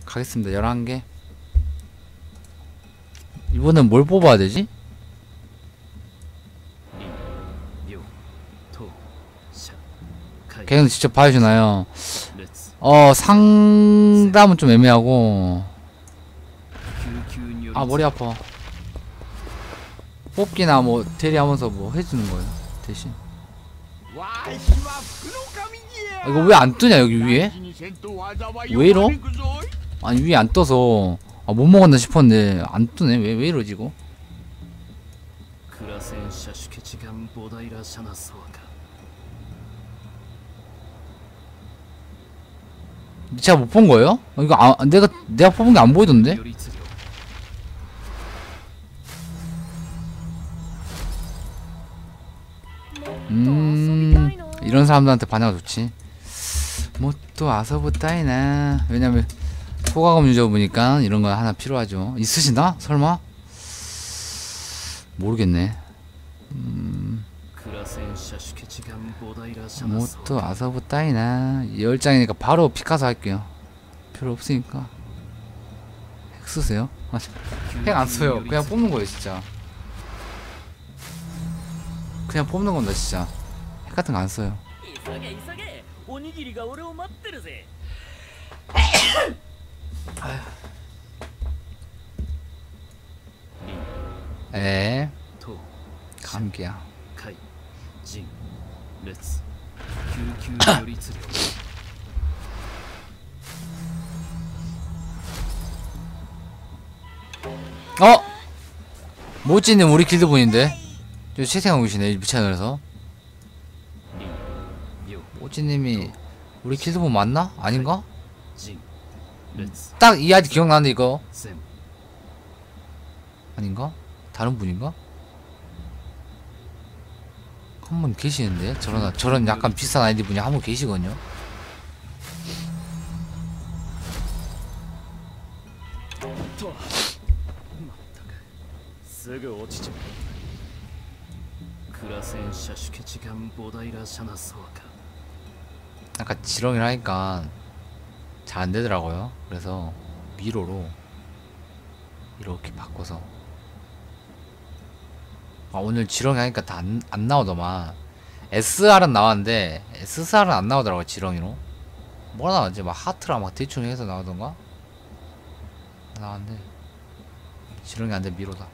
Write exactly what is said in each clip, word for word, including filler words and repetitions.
가겠습니다. 열한 개. 이번엔 뭘 뽑아야 되지? 걔는 직접 봐주나요? 어, 상담은 좀 애매하고. 아, 머리 아파. 뽑기나 뭐 대리하면서 뭐 해주는 거예요 대신. 아, 이거 왜 안 뜨냐 여기 위에? 왜 이러? 아니 위에 안 떠서 아, 못 먹었나 싶었는데 안 뜨네. 왜, 왜 이러지 이거? 제가 못 본 거예요? 어, 이거 아, 내가 내가 뽑은 게 안 보이던데? 음, 이런 사람들한테 반응가 좋지. 뭐 또 아서부따이나. 왜냐면 소가금 유저분이니까 이런 거 하나 필요하죠. 있으시나? 설마? 모르겠네. 음, 뭐 또 아서부따이나. 열 장이니까 바로 피카소 할게요. 필요 없으니까. 핵 쓰세요? 핵 안 써요. 그냥 뽑는 거예요 진짜. 그냥 뽑는 건다 진짜. 핵 같은 거 안 써요. 에 감기야. 어? 모찌님 우리 길드 분인데? 저 채팅하고 계시네 유튜브 채널에서. 모찌님이 우리 길드 분 맞나? 아닌가? 딱 이 아이디 기억나는데 이거 아닌가? 다른 분인가? 한 분 계시는데? 저런 저런 약간 비싼 아이디 분이 한 분 계시거든요. 약간 지렁이를 하니까 잘 안되더라고요. 그래서 미로로 이렇게 바꿔서. 아, 오늘 지렁이 하니까 다 안 안 나오더만. 에스알은 나왔는데 에스알은 안 나오더라고요. 지렁이로 뭐가 나왔지? 막 하트랑 막 대충 해서 나오던가 나왔는데 지렁이 안돼. 미로다.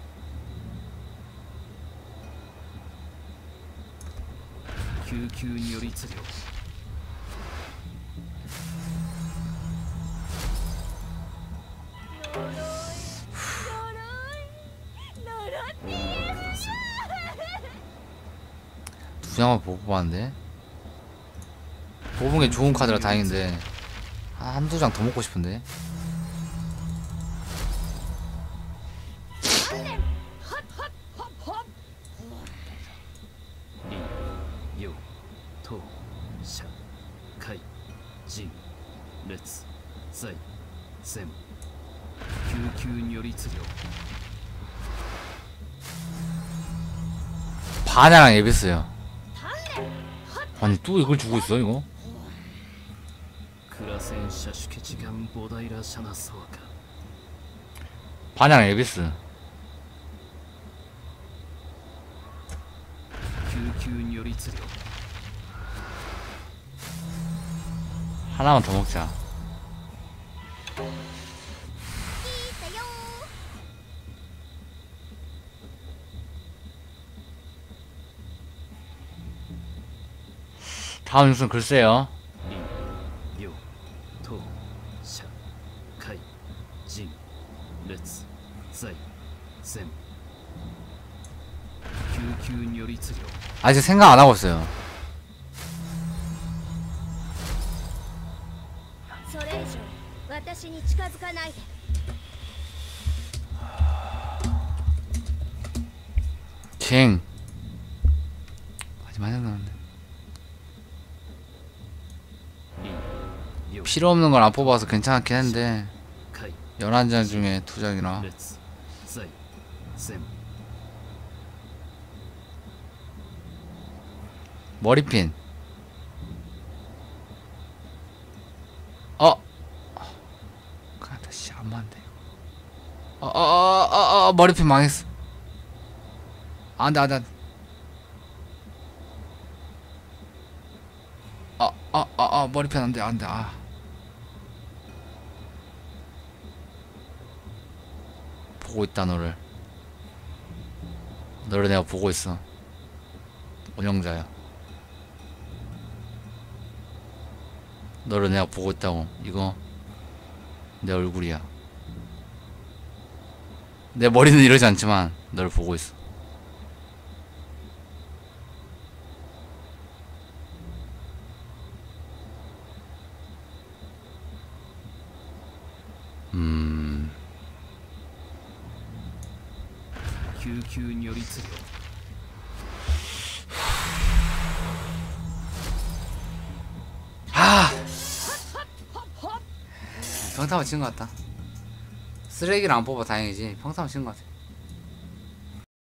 두 장만 보고 뽑았는데 뽑은 게 좋은 카드라 다행인데 한두 장 더 먹고 싶은데. 반야랑 에비스요. 아니 또 이걸 주고 있어 이거? 반야랑 에비스 하나만 더 먹자. 다음 뉴스는 글쎄요. 아직 생각 안 하고 있어요. 갱 아직 많이 안 나왔네. 필요 없는 걸 안 뽑아서 괜찮긴 한데 열한 장 중에 두 장이라. 머리핀. 어 아 머리핀 망했어. 안돼 안돼 안돼. 아아아아 머리핀 안돼 안돼. 아 보고 있다 너를. 너를 내가 보고 있어. 운영자야. 너를 내가 보고 있다고. 이거 내 얼굴이야. 내 머리는 이러지 않지만 널 보고 있어. 음. 救急如律令 아! 평타만 친것 같다. 쓰레기를 안 뽑아 다행이지. 평타만 친것 같아.